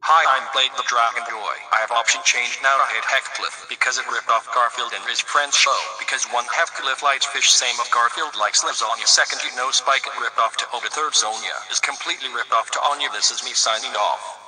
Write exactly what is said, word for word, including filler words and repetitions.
Hi, I'm Blade the Dragon Boy. I have option changed now to hate Heathcliff because it ripped off Garfield and his friends show. Because one Heathcliff likes fish, same of Garfield likes lasagna. Second, you know Spike it ripped off to Obie. Third, Sonia is completely ripped off to Anya. This is me signing off.